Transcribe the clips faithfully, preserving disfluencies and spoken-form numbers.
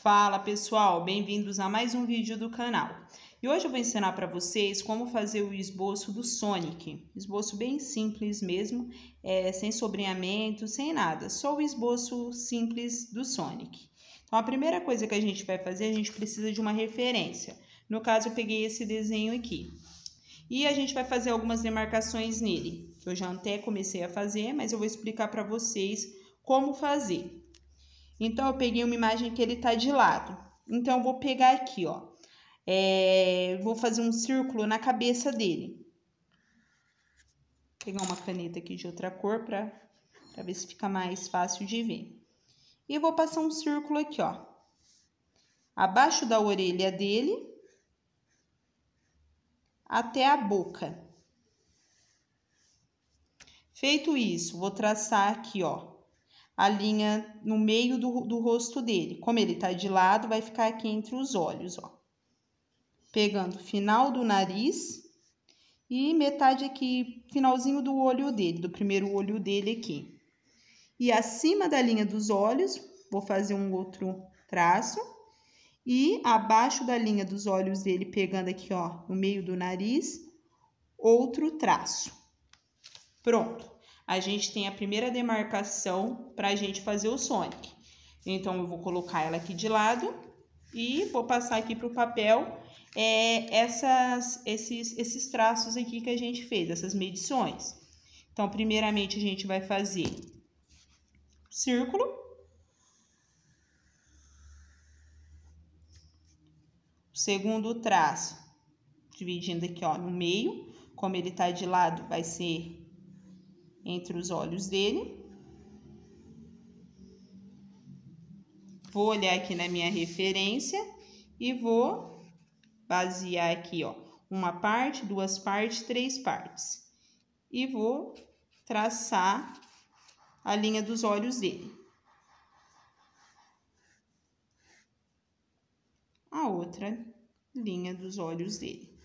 Fala pessoal, bem-vindos a mais um vídeo do canal. E hoje eu vou ensinar para vocês como fazer o esboço do Sonic. Esboço bem simples mesmo, é, sem sobreamento, sem nada, só o esboço simples do Sonic. Então a primeira coisa que a gente vai fazer, a gente precisa de uma referência. No caso eu peguei esse desenho aqui. E a gente vai fazer algumas demarcações nele, que eu já até comecei a fazer, mas eu vou explicar para vocês como fazer. Então, eu peguei uma imagem que ele tá de lado. Então, eu vou pegar aqui, ó. É, vou fazer um círculo na cabeça dele. Vou pegar uma caneta aqui de outra cor pra, pra ver se fica mais fácil de ver. E vou passar um círculo aqui, ó. Abaixo da orelha dele. Até a boca. Feito isso, vou traçar aqui, ó. A linha no meio do, do rosto dele. Como ele tá de lado, vai ficar aqui entre os olhos, ó. Pegando o final do nariz e metade aqui, finalzinho do olho dele, do primeiro olho dele aqui. E acima da linha dos olhos, vou fazer um outro traço. E abaixo da linha dos olhos dele, pegando aqui, ó, no meio do nariz, outro traço. Pronto. A gente tem a primeira demarcação para a gente fazer o Sonic. Então, eu vou colocar ela aqui de lado e vou passar aqui para o papel é, essas, esses, esses traços aqui que a gente fez, essas medições. Então, primeiramente, a gente vai fazer círculo. O segundo traço, dividindo aqui, ó, no meio. Como ele tá de lado, vai ser entre os olhos dele. Vou olhar aqui na minha referência e vou basear aqui, ó, uma parte, duas partes, três partes. E vou traçar a linha dos olhos dele. A outra linha dos olhos dele.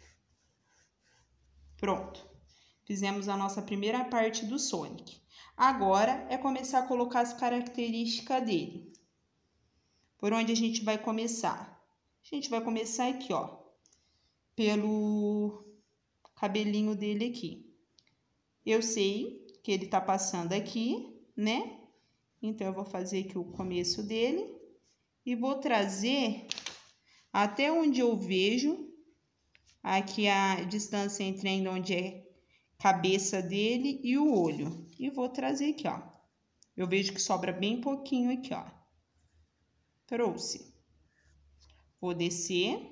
Pronto. Fizemos a nossa primeira parte do Sonic. Agora, é começar a colocar as características dele. Por onde a gente vai começar? A gente vai começar aqui, ó. Pelo cabelinho dele aqui. Eu sei que ele tá passando aqui, né? Então, eu vou fazer aqui o começo dele. E vou trazer até onde eu vejo. Aqui a distância entre ainda onde é cabeça dele e o olho. E vou trazer aqui, ó. Eu vejo que sobra bem pouquinho aqui, ó. Trouxe. Vou descer.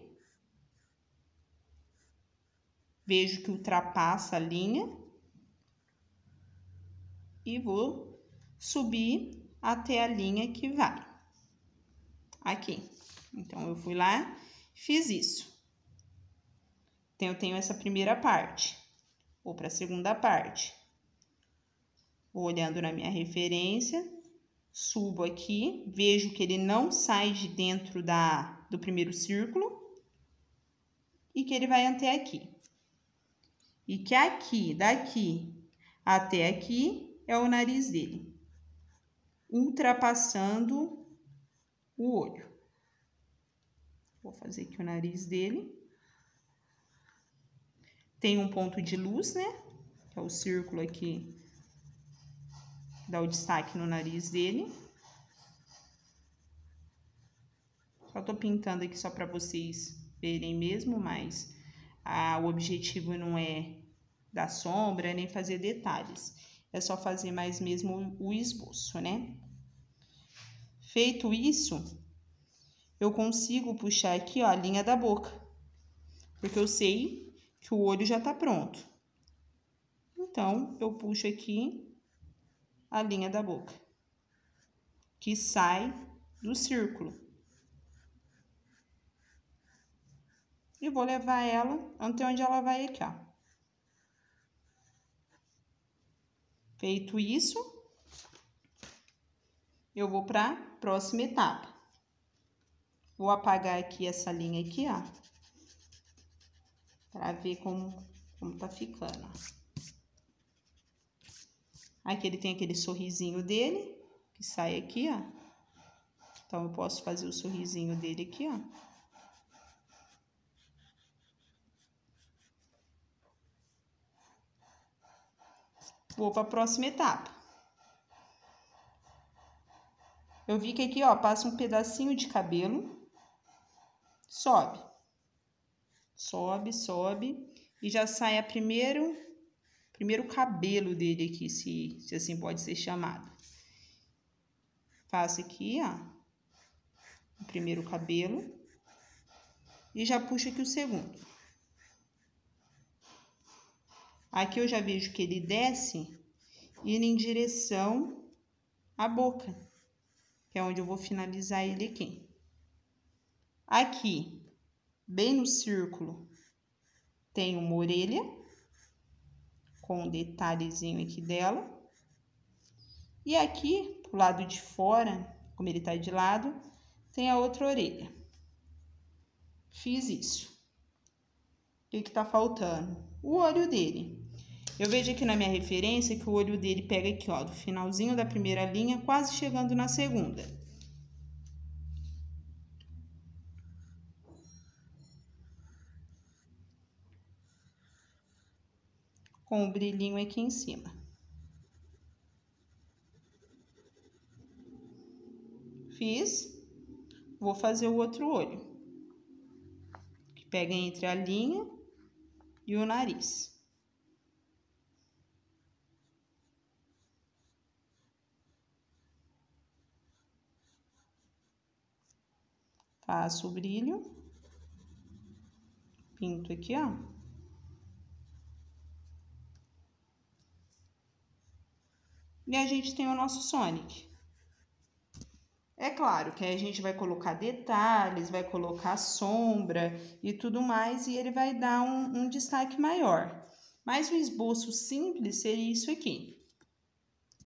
Vejo que ultrapassa a linha. E vou subir até a linha que vai. Aqui. Então, eu fui lá, fiz isso. Então, eu tenho essa primeira parte. Vou para a segunda parte. Vou olhando na minha referência, subo aqui, vejo que ele não sai de dentro da, do primeiro círculo e que ele vai até aqui. E que aqui, daqui até aqui, é o nariz dele, ultrapassando o olho. Vou fazer aqui o nariz dele. Tem um ponto de luz, né? Que é o círculo aqui. Dá o destaque no nariz dele. Só tô pintando aqui só para vocês verem mesmo, mas ah, o objetivo não é dar sombra, nem fazer detalhes. É só fazer mais mesmo o esboço, né? Feito isso, eu consigo puxar aqui, ó, a linha da boca. Porque eu sei que o olho já tá pronto. Então, eu puxo aqui a linha da boca, que sai do círculo. E vou levar ela até onde ela vai aqui, ó. Feito isso, eu vou para a próxima etapa. Vou apagar aqui essa linha aqui, ó, para ver como, como tá ficando, ó. Aqui ele tem aquele sorrisinho dele, que sai aqui, ó. Então, eu posso fazer o sorrisinho dele aqui, ó. Vou para a próxima etapa. Eu vi que aqui, ó, passa um pedacinho de cabelo, sobe, sobe, sobe, e já sai a primeiro, primeiro cabelo dele aqui, se, se assim pode ser chamado. Faço aqui, ó, o primeiro cabelo, e já puxo aqui o segundo. Aqui eu já vejo que ele desce, indo em direção à boca, que é onde eu vou finalizar ele aqui. Aqui, bem no círculo, tem uma orelha, com um detalhezinho aqui dela. E aqui, pro lado de fora, como ele tá de lado, tem a outra orelha. Fiz isso. O que que tá faltando? O olho dele. Eu vejo aqui na minha referência que o olho dele pega aqui, ó, do finalzinho da primeira linha, quase chegando na segunda. Com o brilhinho aqui em cima. Fiz. Vou fazer o outro olho, que pega entre a linha e o nariz. Faço o brilho, pinto aqui, ó. E a gente tem o nosso Sonic. É claro que aí a gente vai colocar detalhes, vai colocar sombra e tudo mais, e ele vai dar um, um destaque maior. Mas o esboço simples seria isso aqui.